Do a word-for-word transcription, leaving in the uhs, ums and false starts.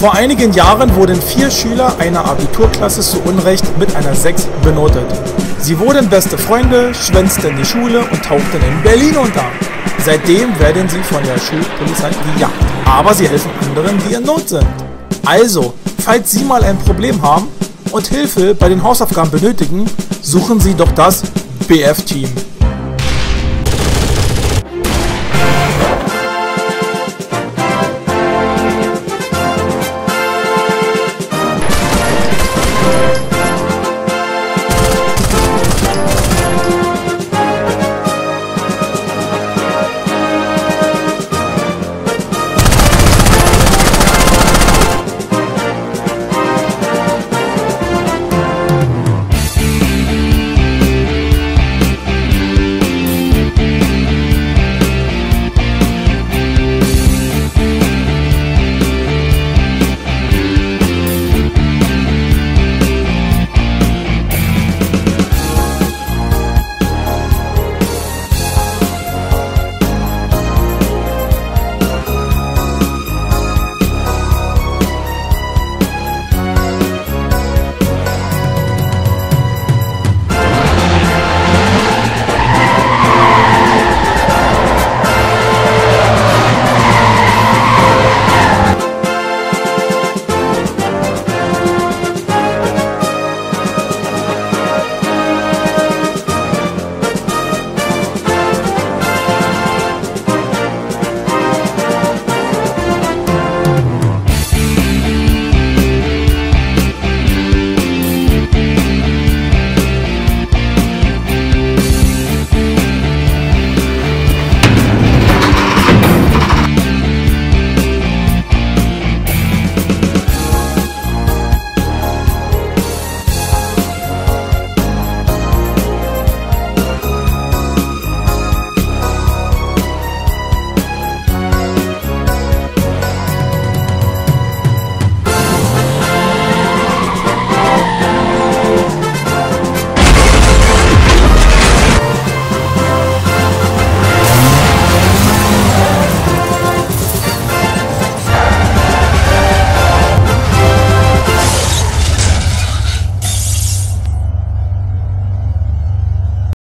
Vor einigen Jahren wurden vier Schüler einer Abiturklasse zu Unrecht mit einer sechs benotet. Sie wurden beste Freunde, schwänzten die Schule und tauchten in Berlin unter. Seitdem werden sie von der Schulpolizei gejagt. Aber sie helfen anderen, die in Not sind. Also, falls Sie mal ein Problem haben und Hilfe bei den Hausaufgaben benötigen, suchen Sie doch das B F-Team.